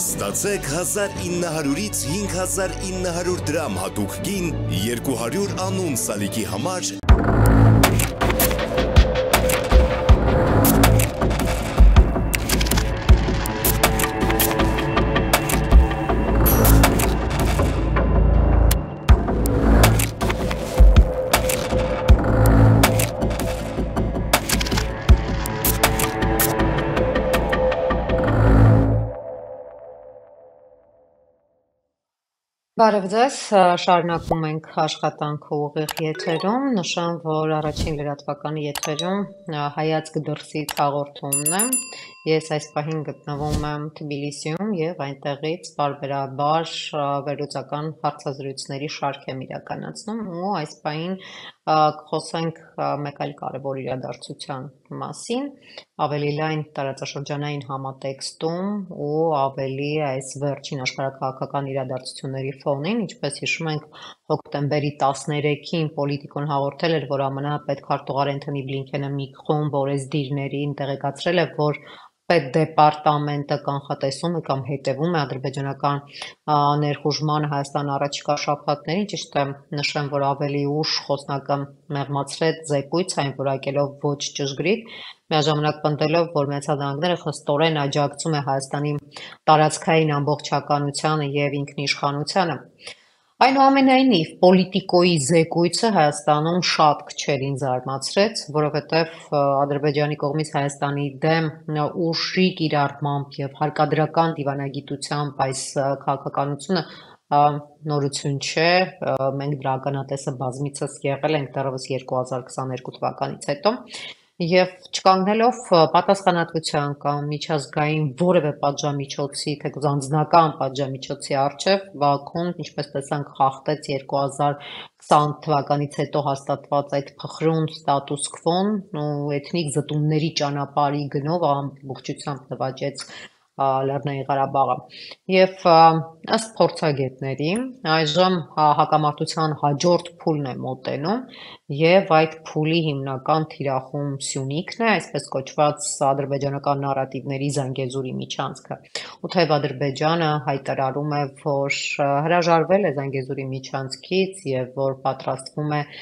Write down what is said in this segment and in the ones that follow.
Ստացեք 1900-ից 5900 դրամ հատուկ գին 200 անուն սալիկի համար Բարև ձեզ, շարունակում ենք աշխատանքը ուղիղ եթերում, նշեմ, որ առաջին լրատվականի եթերում հայացք դրսից հաղորդումն է, ես այս պահին գտնվում եմ Թբիլիսիում և այնտեղից պարբերաբար վերլուծական հարցազրույցների շարք եմ իրականացնում ու այս պահին կխոսենք մեկ այլ կարևոր իրադարձության մասին, ավելի լայն տարածաշրջանային համատեքստում ու ավելի այս վերջին աշխարհաքաղաքական իրադարձությունների ֆոնին, ինչպես հիշում ենք, հոկտեմբերի 13-ին Պոլիտիկոն հաղորդել էր, որ ԱՄՆ պետքարտուղար Էնթոնի Բլինքենը մի խումբ օրեսդիրներին տեղեկացրել է, որ Պետդեպարտամենտը կանխատեսում է կամ հետևում է ադրբեջանական ներխուժմանը Հայաստան առաջիկա շաբաթներին, ճիշտ է նշեմ, որ ավելի ուշ խոսնակը մեղմացրեց զեկույց, այն որակելով ոչ ճշգրիտ, միաժամանակ պնդելով, որ Միացյալ Նահանգները խստորեն աջակցում է Հայաստանի տարածքային ամբողջականությանը և ինքնիշխանությանը։ Այնուամենայնիվ, Պոլիտիկոյի զեկույցը Հայաստանում շատ քչերին զարմացրեց, որովհետև Ադրբեջանի կողմից Հայաստանի դեմ ուժի կիրառմամբ և հարկադրական դիվանագիտությամբ այս քաղաքականությունը նորություն չէ, մենք դրա ականատեսը բազմիցս եղել ենք դեռևս 2022 թվականից հետո և չկանգնելով պատասխանատվության կամ միջազգային որևէ պատժամիջոցի, թեկուզ անձնական պատժամիջոցի առջև Բաքուն, ինչպես տեսանք, խախտեց 2020 թվականից հետո հաստատված այդ փխրուն ստատուս քվոն ու էթնիկ զտումների ճանապարհի գնով ամբողջությամբ նվաճեց Լեռնային Ղարաբաղը և ըստ փորձագետների այժմ հակամարտության հաջորդ փուլն է մոտենում և այդ փուլի հիմնական թիրախում Սյունիքն է, այսպես կոչված ադրբեջանական նարատիվների Զանգեզուրի միջանցքը, ու թեև Ադրբեջանը հայտարարում է, որ հրաժարվել է Զանգեզուրի միջանցքից և որ պատրաստվում է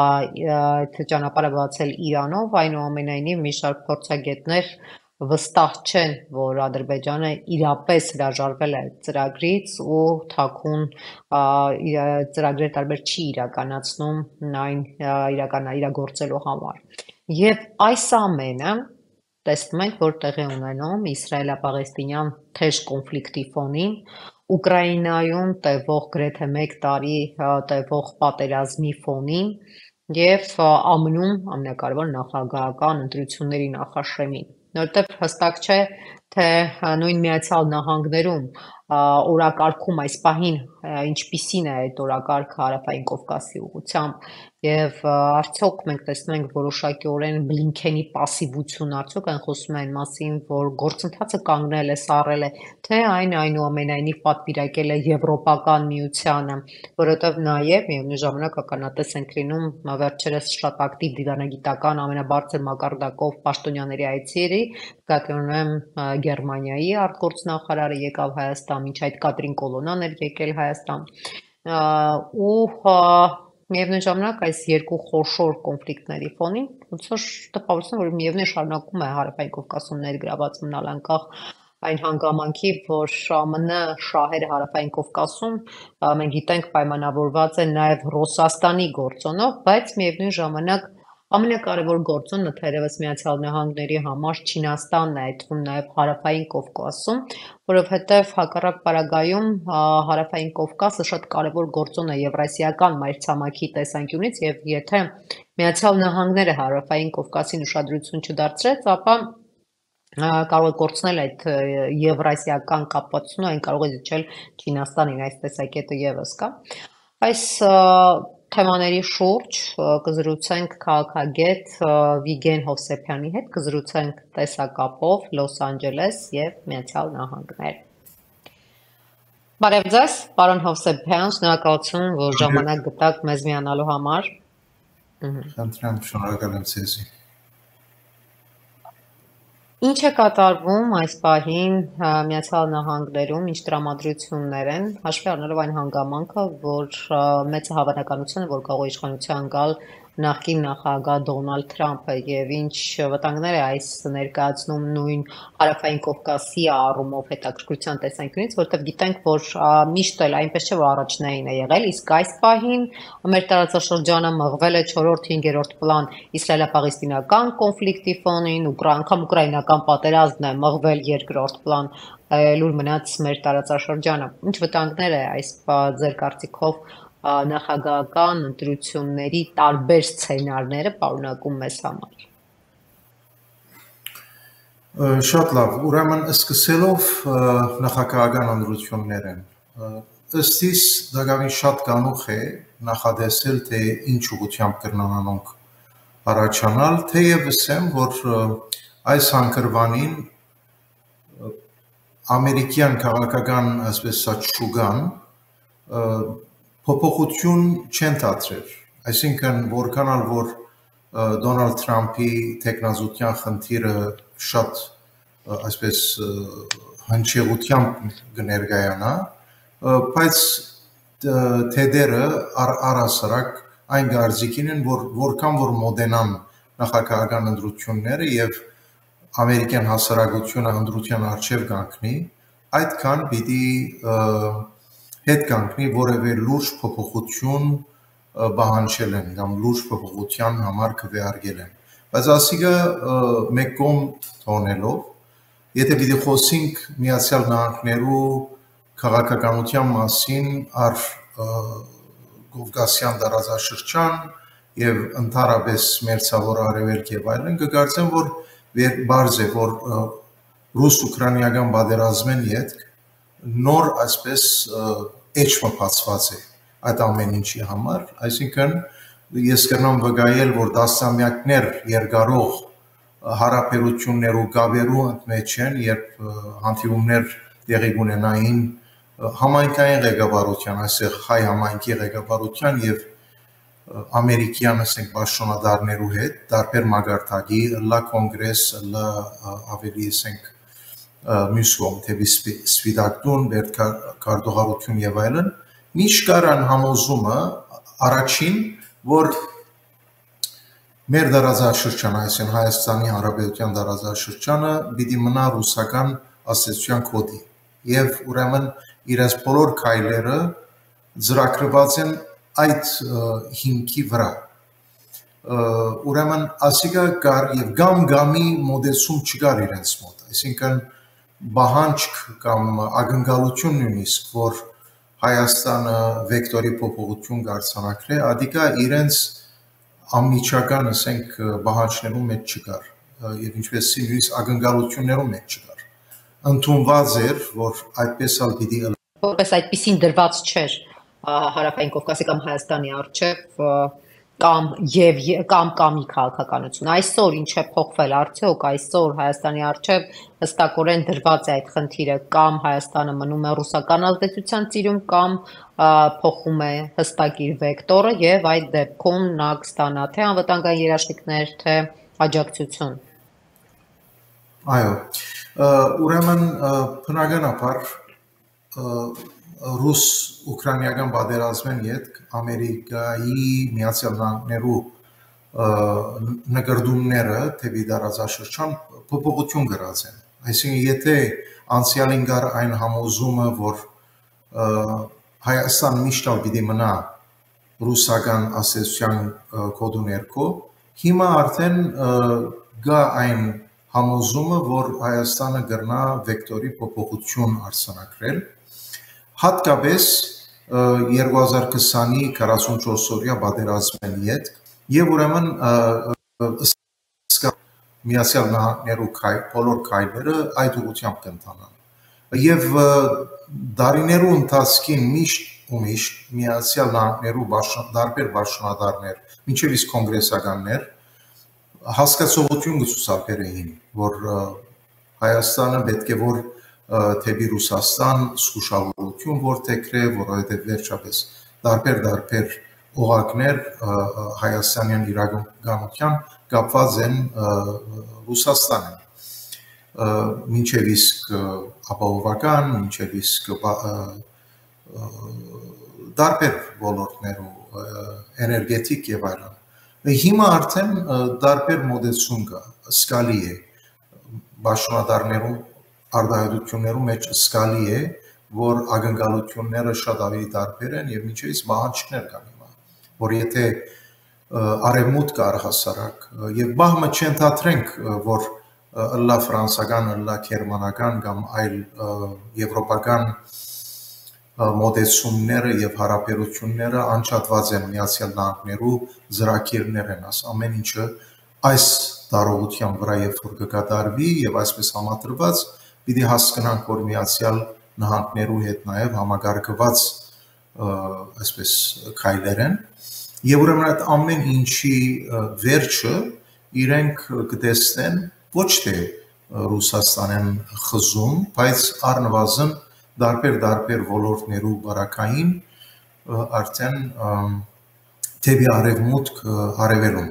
այդ ճանապարհը բացել Իրանով, այնուամենայնիվ մի շարք փորձագետներ վստահ չեն, որ Ադրբեջանը իրապես հրաժարվել է այդ ծրագրից ու թաքուն ծրագրեր տարբեր չի իրականացնում այն իրագործելու համար։ Եվ այս ամենը տեսնում ենք, որ տեղի ունենում իսրայելա-պաղեստինյան թեժ կոնֆլիկտի ֆոնին, Ուկրաինայում տևող գրեթե 1 տարի տևող պատերազմի ֆոնին և ԱՄՆ-ում ամենակարևոր նախագահական ընտրությունների նախաշեմին, որովհետև հստակ չէ, թե նույն Միացյալ Նահանգներում օրակարգում այս պահին ինչպիսին է այդ օրակարգը Հարավային Կովկասի ուղղությամբ և արդյոք մենք տեսնում ենք որոշակիորեն Բլինքենի պասիվություն, արդյոք այն խոսում է այն մասին, որ գործընթացը կանգնել է, սառել է, թե այն այնուամենայնիվ պատվիրակել է Եվրոպական միությանը, որովհետև նաև միևնույն ժամանակ ականատես ենք լինում վերջերս շատ ակտիվ դիվանագիտական ամենաբարձր մակարդակով պաշտոնյաների այցերի, նկատի ունեմ Գերմանիայի արտգործնախարարը եկավ Հայաստան, մինչ այդ Կատրին Կոլոնան էր եկել Հայաստան ու միևնույն ժամանակ այս երկու խոշոր կոնֆլիկտների ֆոնին ոնց որ տպավորություն, որ միևնույն շարունակում է Հարավային Կովկասում ներգրաված մնալ անկախ այն հանգամանքի, որ ԱՄՆ շահերը Հարավային Կովկասում մենք գիտենք պայմանավորված է նաև Ռուսաստանի գործոնով, բայց միևնույն ժամանակ ամենակարևոր գործոնը թերևս Միացյալ Նահանգների համար Չինաստանն է, այդ թվում նաև Հարավային Կովկասում, որովհետև հակառակ պարագայում Հարավային Կովկասը շատ կարևոր գործոն է Եվրասիական մայրցամաքի տեսանկյունից և եթե Միացյալ Նահանգները Հարավային Կովկասին ուշադրություն չդարձրեց, ապա կարող է կորցնել այդ եվրասիական կապվածությունը, այն կարող է զիջել Չինաստանին, այս տեսակետը ևս կա։ Այս թեմաների շուրջ կզրուցենք քաղաքագետ Վիգեն Հովսեփյանի հետ, կզրուցենք տեսակապով Լոս Անջելես և Միացյալ Նահանգներ։ Բարև ձեզ, պարոն Հովսեփյան, շնորհակալություն, որ ժամանակ գտաք մեզ միանալու համար։ Խնդրեմ, շնորհակալ եմ ձեզ։ Ինչ է կատարվում այս պահին Միացյալ Նահանգներում, ինչ տրամադրություններ են, հաշվի առնելով այն հանգամանքը, որ մեծ հավանականություն է, որ կարող է իշխանության գալ նախկին նախագահ Դոնալդ Թրամփը եւ ինչ վտանգներ է այս ներկայացնում նույն Հարավային Կովկասի առումով հետաքրքրության տեսանկյունից, որովհետեւ գիտենք, որ միշտ էլ այնպես չէ, որ առաջնային է եղել, իսկ այս պահին մեր տարածաշրջանը մղվել է 4-րդ, 5-րդ պլան իսրայելա-պաղեստինական կոնֆլիկտի ֆոնին, անգամ ուկրաինական պատերազմն է մղվել երկրորդ պլան, լուր մնաց մեր տարածաշրջանը։ Ինչ վտանգներ է այս ձեր կարծիքով նախագահական ընտրությունների տարբեր սցենարները պարունակում մեզ համար։ Շատ լավ, ուրեմն սկսելով նախագահական ընտրություններ են։ Ըստ իս դակավին շատ կանուխ է նախադեսել, թե ինչ ուղղությամբ կրնանանոնք առաջանալ, թեև ասեմ, որ այս հանգրվանին ամերիկյան քաղաքական այսպես շուգան փոփոխություն չեն դարձրել, այսինքն որքան որ Դոնալդ Թրամփի տեխնազուտյան խնդիրը շատ այսպես հնչեղությամբ կներկայանա, բայց թեդերը առհասարակ այն գարզիկին են, որքան որ մոդենան նախագահական ընտրությունները եւ ամերիկյան հասարակությունը ընտրության արժեվ կանգնի, այդքան պիտի հետ կանգնի որևէ լուրջ փոփոխություն բանջել են կամ լուրջ փոփոխության համար քվեարկել են։ Բայց ասիկը մեկ կողմ թողնելով, եթե պիտի խոսենք Միացյալ Նահանգներու քաղաքականության մասին առ Կովկասյան տարածաշրջան եւ ընդհանրապես Մերձավոր Արևելք եւ այլն, կգործեմ, որ բարձ է, որ ռուս-ուկրաինական պատերազմեն հետ նոր այսպես էջը բացված է այդ ամեն ինչի համար, այսինքն ես կրնամ վկայել, որ դասամյակներ երկարող հարաբերություններ ու գաբերու մեջ են, երբ հանդիպումներ տեղի ունենային համայնքային ղեկավարության, այսեղ հայ համայնքի ղեկավարության եւ ամերիկյան ասենք պաշտոնատարներու հետ, տարբեր մագարտակի, լա կոնգրես, լա ավելի ասենք մյուս կողմ թեպի սպիտակտուն, վերքարտողարություն եւ այլն, միշտ կարան համոզումը առաջին, որ մեր դարաշրջանը, այսինքն Հայաստանի Հանրապետության դարաշրջանը պիտի մնա ռուսական ասոցիացիան կոդի եւ ուրեմն իրենց բոլոր քայլերը ծրագրված են այդ հիմքի վրա ուրեմն ասիկա կար եւ գամի մոդեցում չկար իրենց մոտ, այսինքն բահանջ կամ ակնկալություն նույնիսկ, որ Հայաստանը վեկտորի փոփոխություն կարձանագրի, ադիկա իրենց ամիջական ասենք բահանջներու մեջ չկար եւ ինչպես նույնիսկ ակնկալություններու մեջ չկար։ Ընդունված էր, որ այդպես ալ պիտի որպես այդպեսին դրված չէր Հարավային Կովկասի կամ Հայաստանի արչեւ կամ քաղաքականություն։ Այսօր ինչ է փոխվել, արդյոք այսօր Հայաստանի արչեւ հստակորեն դրված է այդ խնդիրը, կամ Հայաստանը մնում է ռուսական ազդեցության ծիրում, կամ փոխում է հստակ իր վեկտորը եւ այդ դեպքում նա կստանա թե անվտանգային երաշխիքներ, թե աջակցություն։ Այո, ուրեմն բնականաբար ռուս-ուկրաինական պատերազմեն հետ Ամերիկայի Միացյալ Նահանգներու նկրդումները դեպի տարածաշրջան փոփոխություն կրած են։ Այսինքն եթե անցյալին կար այն համոզումը, որ Հայաստան միշտ պիտի մնա ռուսական ասոցիացիան կոդու ներքո, հիմա արդեն կա այն համոզումը, որ Հայաստանը կրնա վեկտորի փոփոխություն արձանագրել, հատկապես 2020-ի 44-օրյա պատերազմեն հետ եւ ուրեմն Միացյալ Նահանգներու բոլոր քայլերը այդ ուղղությամբ կընթանան եւ դարիներու ընթացքին միշտ Միացյալ Նահանգներու տարբեր պաշտոնատարներ, մինչեւ իսկ կոնգրեսականներ հասկացողություն կցուցաբերեին, որ Հայաստանը պետք է որ թեպի Ռուսաստան զգուշավորություն որտեքրե, որովհետև վերջապես տարբեր օղակներ հայաստանյան իրականության կապված են Ռուսաստանին։ մինչև իսկ ապահովական, մինչև իսկ դարբեր ոլորտներու էներգետիկ եւ այլն։ Հիմա արդեն դարբեր մոդեցում կա, սկալի է բաշնադարներում արդահայտություններում մեջ սկալի է, որ ակնկալությունները շատ ավելի դարբեր են եւ մինչև իսկ մահանջներ կան հիմա, որ եթե արևմուտք առհասարակ եւ բահմը չընթատրենք, որ ըլլա ֆրանսական, ըլլա գերմանական կամ այլ եվրոպական մոդեցումները եւ հարաբերությունները անչափված են Միացյալ Նահանգներու ծրագիրներ են, ամեն ինչը այս տարողության վրա երբ որ կկատարվի եւ այսպես համատրված պիտի հասկանանք, որ Միացյալ Նահանգներու հետ նաեւ համագարկված այսպես քայլեր են եւ ուրեմն այդ ամեն ինչի վերջը իրենք կտեսնեն ոչ թե Ռուսաստանեն խզում, բայց առնվազն դարբեր ոլորտներու բարակային արդեն դեպի արևմուտք արևելում։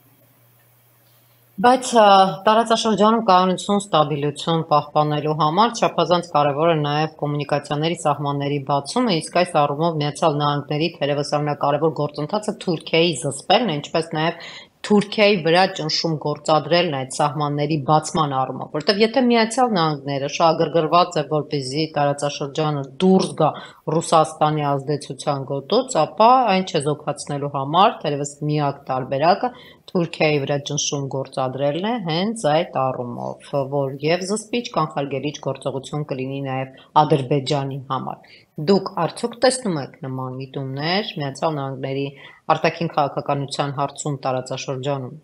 Բայց տարածաշրջանում կայունություն, ստաբիլություն պահպանելու համար չափազանց կարևոր է նաև կոմունիկացիաների սահմանների բացումը, իսկ այս առումով Միացյալ Նահանգների թերևս ամենակարևոր գործընթացը Թուրքիայի զսպելն է, ինչպես նաև Թուրքիայի վրա ճնշում գործադրելն այդ սահմանների բացման առումով, որտեղ եթե Միացյալ Նահանգները շահագրգռված է, որպեսզի տարածաշրջանը դուրս գա Ռուսաստանի ազդեցության գոտուց, ապա այն չեզոքացնելու համար թերևս միակ տարբերակը Թուրքիայի վրա ճնշում գործադրելն է հենց այդ առումով, որ եւ զսպիչ կանխարգելիչ գործողություն կլինի նաեւ Ադրբեջանի համար։ Դուք արդյոք տեսնում եք նման միտումներ Միացյալ Նահանգների արտաքին քաղաքականության հարցում տարածաշրջանում։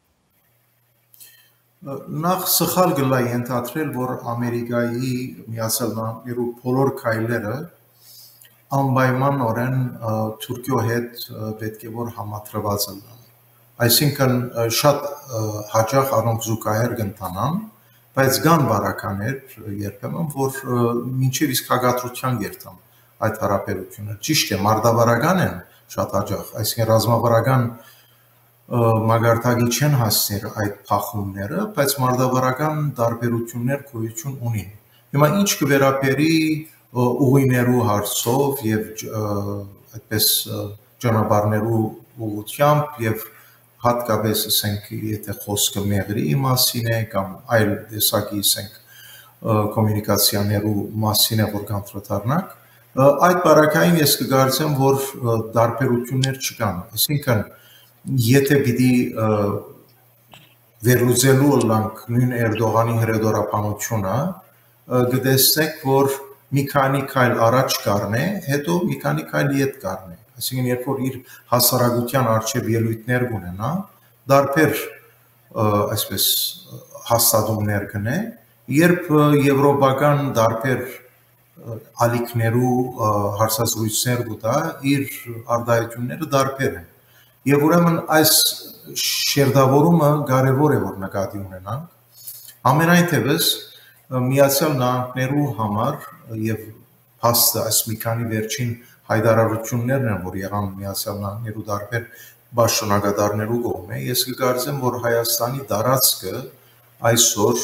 Նախ սխալ գլա ենթադրել, որ Ամերիկայի Միացյալ Նահանգներու բոլոր քայլերը անպայմանորեն Թուրքիո հետ պետք է որ համատրված լինեն։ Այսինքն շատ հաճախ առանց զուգահեռ կընթանան, բայց կան բարականեր երբեմն, որ մինչև իսկ հագատրության երթան այդ հարաբերությունները։ Ճիշտ է, մարդավարական են շատ հաճախ, այսինքն ռազմավարական մագարտակի չեն հասներ այդ փախումները, բայց մարդավարական տարբերություններ գոյություն ունին։ Հիմա ինչ կվերապերի ուղիներու հարցով եւ այդպես ճանապարհներու ուղղությամբ եւ հատկապես ասենք եթե խոսքը մեղրի մասին է կամ այլ տեսակի ասենք կոմունիկացիաներու մասին է որ կանտրատարնակ այդ բարակային ես կգործեմ որ տարբերություններ չկան այսինքն եթե պիտի վերլուծելու լանք նույն Էրդողանի հրեդորապանությունը գտեսնեք որ մի քանի քայլ առաջ կառնե հետո մի քանի քայլ ետ կառնե այսինքն երբ որ իր հասարակության արժեվ ելույթներ ունենա դարբեր այսպես հաստատումներ կնե երբ եվրոպական դարբեր ալիքներու հարցազրույցներ կտա իր արտահայտությունները դարբեր են եւ ուրեմն այս շերտավորումը կարեւոր է որ նկատի ունենանք ամենայն թեպս Միացյալ Նահանգներու համար եւ հաստը այս մի քանի վերջին հայտարարություններն են, որ եղան Միացյալ Նահանգներու դարբեր պաշտոնակատարներու կողմէ, ես կգործեմ, որ Հայաստանի տարածքը այսօր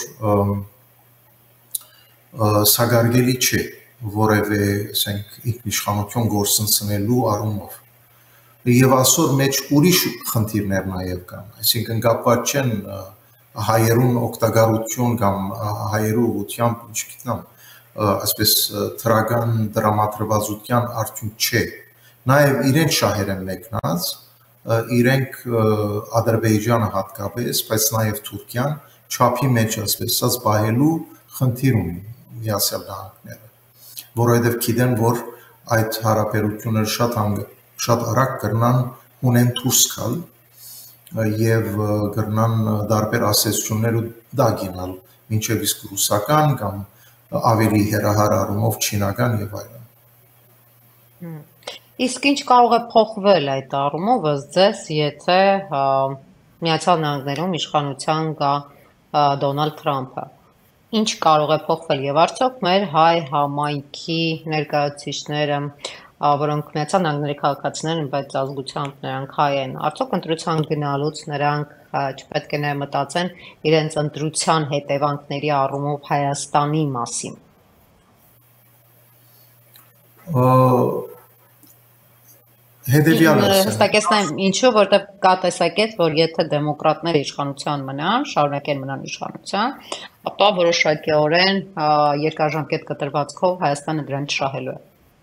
սակարգելի չէ, որևէ, ասենք, ինքնիշխանություն գործընծնելու առումով։ Եվ այսօր մեջ ուրիշ խնդիրներ նաև կան, այսինքն կապված չեն հայերուն օգտագործություն կամ հայերու ուղղությամբ, չգիտեմ, այսպես թրական դրամատրվածության արդյունք չէ։ Նաև իրենք շահեր են մեկնած, իրենք Ադրբեջանը հատկապես, բայց նաև Թուրքիան չափի մեջ այսպես ասած բահելու խնդիր ունի Միացյալ Նահանգները, որովհետև գիտեն, որ այդ հարաբերությունները շատ արագ կրնան ունեն դուրս գալ եւ կրնան դարբեր ասացություններ դա գինալ, մինչև իսկ ռուսական կամ ավելի հերահար առումով չինական եւ այլն։ Իսկ ինչ կարող է փոխվել այդ առումով ըստ ձեզ, եթե Միացյալ Նահանգներում իշխանության գա Դոնալդ Թրամփը։ Ինչ կարող է փոխվել եւ արդյոք մեր հայ համայնքի ներկայացուցիչները որոնք Միացյալ Նահանգների քաղաքացիներ են, բայց ազգությամբ նրանք հայ են, արդյոք ընտրության գնալուց նրանք չպետք է նաև մտածեն իրենց ընտրության հետևանքների առումով Հայաստանի մասին։ Հետևյալը հստակեցնեմ ինչու, որտեղ կա տեսակետ, որ եթե դեմոկրատները իշխանության մնան, շարունակեն մնան իշխանության, ապա որոշակիորեն երկարաժամկետ կտրվածքով Հայաստանը դրանից շահելու է։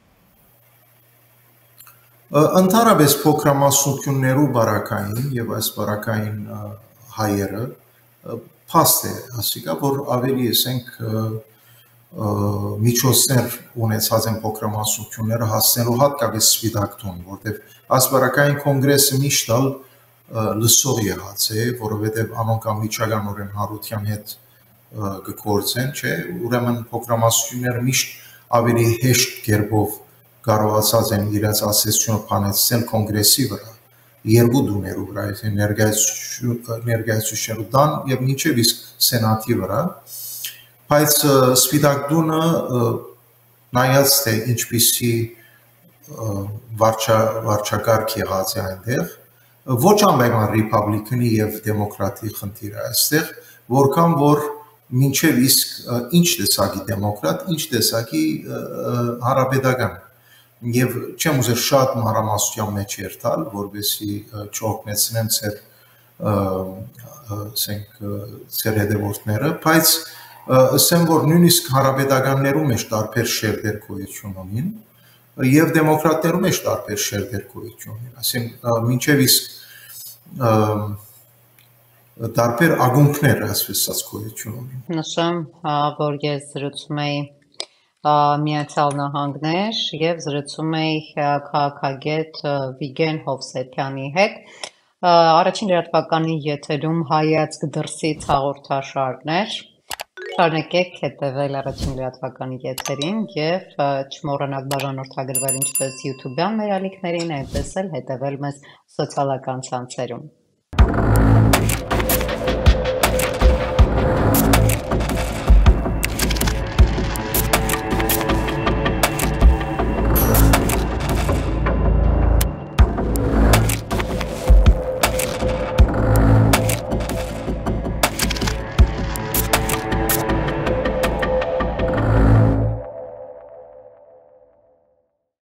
Ընդհանրապես փոքրամասնություններու բարակային եւ այս բարակային հայերը փաստ է, ասիկա, որ ավելի ասենք միջոցներ ունեցած են փոքրամասնությունները հասնելու հատկապես Սպիտակտուն, որտեղ ասպարակային կոնգրեսը միշտ լսող եղած է, որովհետև անոնք անմիջականորեն հարության հետ գործեն, չէ, ուրեմն փոքրամասնությունները միշտ ավելի հեշտ կերպով կարողացած են իրենց ասեցությունը փանեցնել կոնգրեսի վրա, երկու դուներու վրա, ներկայացուցիչներու դան եւ մինչեւ իսկ սենատի վրա, բայց Սպիտակտունը նայած թե ինչպիսի վարչակարգ եղած է այնտեղ, ոչ անպայման ռիպաբլիկանի եւ դեմոկրատի խնդիր է այստեղ, որքան որ մինչեւ իսկ ինչ տեսակի դեմոկրատ, ինչ տեսակի հարաբերական եւ չեմ ուզեր շատ մանրամասնության մեջ երթալ, որովհետեւ չօգնեցնեմ ծեր հետևորդները, բայց ասեմ որ նույնիսկ հարաբերականներու մեջ տարբեր շերտեր գոյություն ունին եւ դեմոկրատներու մեջ տարբեր շերտեր գոյություն ունին, ասեմ մինչեւ իսկ տարբեր ագունքներ ասած գոյություն ունին։ Նշեմ, որ ես զրուցում էի Միացյալ Նահանգներ եւ զրուցում էի քաղաքագետ Վիգեն Հովսեփյանի հետ։ Առաջին լրատվականի եթերում հայացք դրսից հաղորդաշարներ։ Շարունակեք հետևել առաջին լրատվականի եթերին եւ չմոռանաք բաժանորդագրվել ինչպես YouTube-յան մեր ալիքներին, այնպես էլ հետևել մեզ սոցիալական ցանցերում։